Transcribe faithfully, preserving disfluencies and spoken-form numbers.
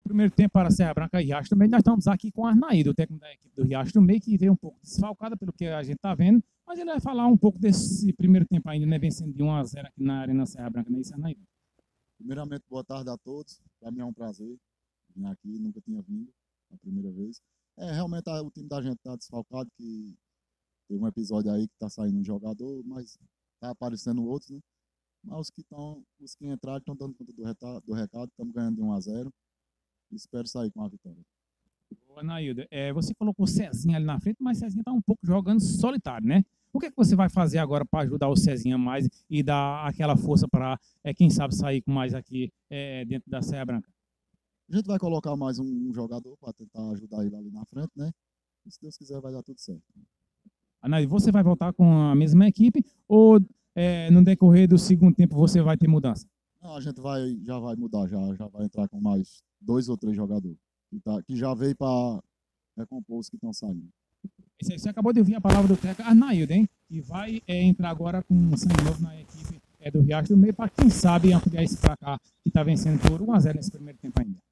Primeiro tempo para Serra Branca e Riacho do Meio, nós estamos aqui com o Arnaído, o técnico da equipe do Riacho do Meio, que veio um pouco desfalcada pelo que a gente está vendo, mas ele vai falar um pouco desse primeiro tempo ainda, né, vencendo de um a zero aqui na Arena Serra Branca, não é isso, Arnaído? Primeiramente, boa tarde a todos. Para mim é um prazer vir aqui, nunca tinha vindo, a primeira vez. É, realmente o time da gente está desfalcado, que tem um episódio aí que está saindo um jogador, mas está aparecendo outros, né? Mas os que estão, os que entraram estão dando conta do, reta, do recado, estamos ganhando de um a zero. Espero sair com a vitória. Ô, Anaildo, é, você colocou o Cezinha ali na frente, mas o Cezinha está um pouco jogando solitário, né? O que é que você vai fazer agora para ajudar o Cezinha mais e dar aquela força para, é, quem sabe, sair com mais aqui é, dentro da Serra Branca? A gente vai colocar mais um, um jogador para tentar ajudar ele ali na frente, né? E se Deus quiser, vai dar tudo certo. Anaildo, você vai voltar com a mesma equipe ou é, no decorrer do segundo tempo você vai ter mudança? Não, a gente vai, já vai mudar, já, já vai entrar com mais dois ou três jogadores, que, tá, que já veio para recompor os que estão saindo. Você acabou de ouvir a palavra do técnico Arnaído, hein? Que vai é, entrar agora com um sangue novo na equipe é, do Riacho do Meio, para quem sabe ampliar esse placar que está vencendo por um a zero nesse primeiro tempo ainda.